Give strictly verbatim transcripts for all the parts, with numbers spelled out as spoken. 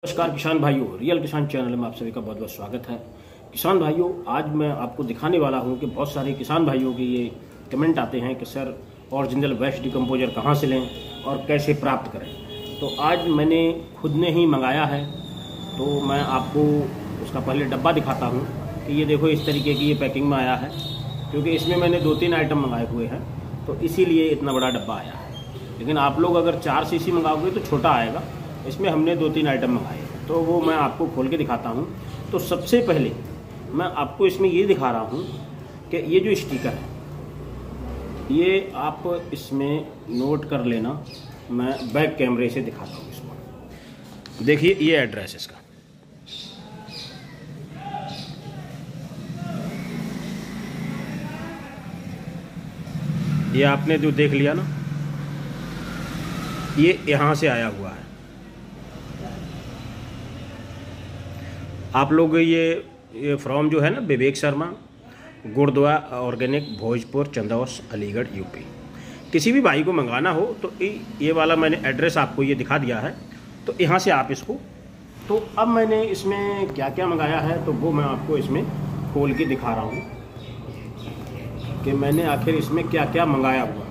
नमस्कार किसान भाइयों, रियल किसान चैनल में आप सभी का बहुत बहुत स्वागत है। किसान भाइयों, आज मैं आपको दिखाने वाला हूं कि बहुत सारे किसान भाइयों के ये कमेंट आते हैं कि सर ओरिजिनल वेस्ट डिकम्पोजर कहां से लें और कैसे प्राप्त करें। तो आज मैंने खुद ने ही मंगाया है, तो मैं आपको उसका पहले डब्बा दिखाता हूँ कि ये देखो इस तरीके की ये पैकिंग में आया है, क्योंकि इसमें मैंने दो तीन आइटम मंगाए हुए हैं तो इसीलिए इतना बड़ा डब्बा आया है। लेकिन आप लोग अगर चार सी सी मंगाओगे तो छोटा आएगा। इसमें हमने दो तीन आइटम मंगाए हैं, तो वो मैं आपको खोल के दिखाता हूँ। तो सबसे पहले मैं आपको इसमें ये दिखा रहा हूँ कि ये जो स्टिकर है ये आप इसमें नोट कर लेना। मैं बैक कैमरे से दिखाता हूँ इसको। देखिए ये एड्रेस इसका, ये आपने जो देख लिया ना, ये यहाँ से आया हुआ है। आप लोग ये ये फ्रॉम जो है ना विवेक शर्मा, गुरुद्वारा ऑर्गेनिक, भोजपुर, चंदौस, अलीगढ़, यूपी। किसी भी भाई को मंगाना हो तो ये वाला मैंने एड्रेस आपको ये दिखा दिया है, तो यहाँ से आप इसको। तो अब मैंने इसमें क्या क्या मंगाया है तो वो मैं आपको इसमें खोल के दिखा रहा हूँ कि मैंने आखिर इसमें क्या क्या मंगाया हुआ है।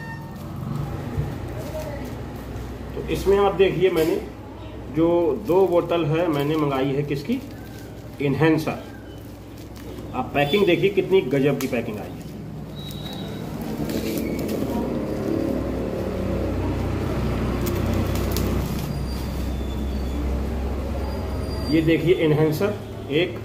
तो इसमें आप देखिए, मैंने जो दो बोतल है मैंने मंगाई है किसकी, इन्हेंसर। आप पैकिंग देखिए कितनी गजब की पैकिंग आई है। ये देखिए इन्हेंसर एक,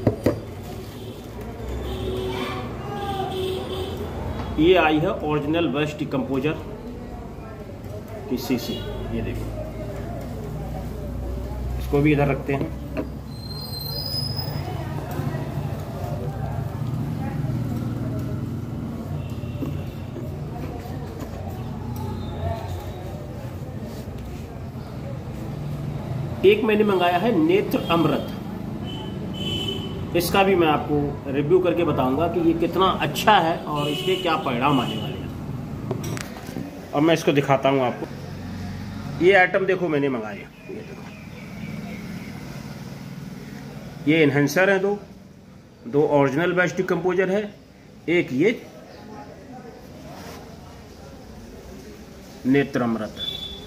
ये आई है ओरिजिनल वेस्ट डिकम्पोजर की सीसी। ये देखिए, इसको भी इधर रखते हैं। एक मैंने मंगाया है नेत्र अमृत। इसका भी मैं आपको रिव्यू करके बताऊंगा कि ये कितना अच्छा है और इसके क्या परिणाम आने वाले हैं। अब मैं इसको दिखाता हूं आपको। ये आइटम देखो मैंने मंगाए, ये देखो, ये इन्हेंसर है, दो दो ओरिजिनल वेस्ट डिकम्पोजर है, एक ये नेत्र अमृत।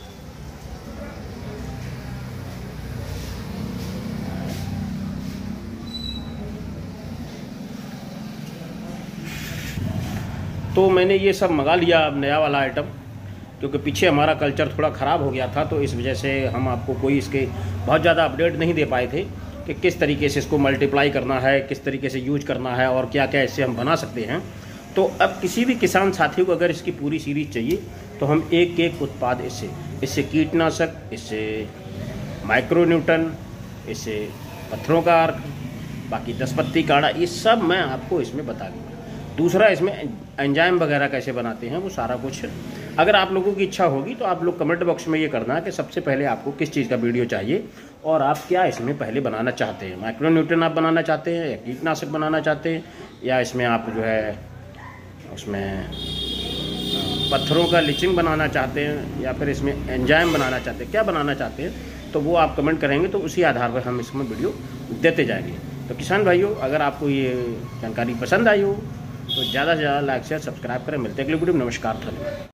तो मैंने ये सब मंगा लिया अब नया वाला आइटम, क्योंकि पीछे हमारा कल्चर थोड़ा ख़राब हो गया था, तो इस वजह से हम आपको कोई इसके बहुत ज़्यादा अपडेट नहीं दे पाए थे कि किस तरीके से इसको मल्टीप्लाई करना है, किस तरीके से यूज करना है और क्या क्या इससे हम बना सकते हैं। तो अब किसी भी किसान साथी को अगर इसकी पूरी सीरीज चाहिए तो हम एक एक उत्पाद इससे इससे कीटनाशक, इससे माइक्रोन्यूटन, इससे पत्थरों का अर्क, बाकी दस पत्ती काढ़ा, ये सब मैं आपको इसमें बता दूँगा। दूसरा, इसमें एंजाइम वगैरह कैसे बनाते हैं वो सारा कुछ। अगर आप लोगों की इच्छा होगी तो आप लोग कमेंट बॉक्स में ये करना कि सबसे पहले आपको किस चीज़ का वीडियो चाहिए और आप क्या इसमें पहले बनाना चाहते हैं। माइक्रोन्यूट्रन आप बनाना चाहते हैं या कीटनाशक बनाना चाहते हैं, या इसमें आप जो है उसमें पत्थरों का लिचिंग बनाना चाहते हैं, या फिर इसमें एंजाइम बनाना चाहते हैं, क्या बनाना चाहते हैं, तो वो आप कमेंट करेंगे तो उसी आधार पर हम इसमें वीडियो देते जाएंगे। तो किसान भाइयों, अगर आपको ये जानकारी पसंद आई हो तो ज़्यादा से ज़्यादा लाइक शेयर सब्सक्राइब करें। मिलते हैं अगली वीडियो में। नमस्कार, धन्यवाद।